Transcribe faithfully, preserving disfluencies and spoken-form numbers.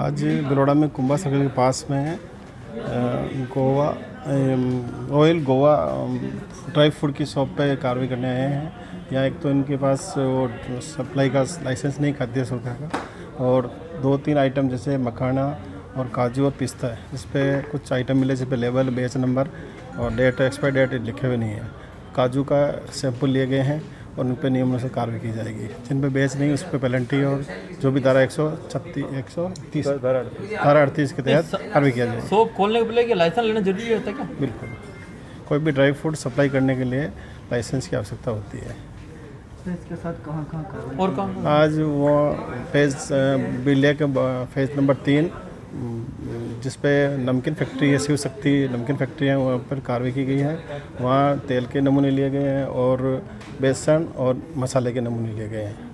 आज बड़ौदा में कुंभा सर्कल के पास में Goa royal Goa dry fruit की शॉप पे कार्रवाई करने आए हैं। यहाँ एक तो इनके पास वो सप्लाई का लाइसेंस नहीं खाद्य सुविधा का, और दो तीन आइटम जैसे मखाना और काजू और पिस्ता है, इस पर कुछ आइटम मिले जिस पे लेबल, बेच नंबर और डेट, एक्सपायर डेट लिखे हुए नहीं है। काजू का सैंपल लिए गए हैं और उन पर नियमों से कार्रवाई की जाएगी। जिन पे बेच नहीं उस पर पेनल्टी और जो भी धारा एक सौ छत्तीस एक सौ तीस धारा अड़तीस के तहत कार्रवाई किया जाएगी। शॉप खोलने के पहले लाइसेंस लेना जरूरी होता है क्या? बिल्कुल, कोई भी ड्राई फ्रूट सप्लाई करने के लिए लाइसेंस की आवश्यकता होती है। तो इसके साथ कहाँ कहाँ और कहाँ? आज वो फेज बिलिया के फेज नंबर तीन जिस पे नमकीन फैक्ट्री है, शिव शक्ति नमकीन फैक्ट्री है, वहाँ पर कार्रवाई की गई है। वहाँ तेल के नमूने लिए गए हैं और बेसन और मसाले के नमूने लिए गए हैं।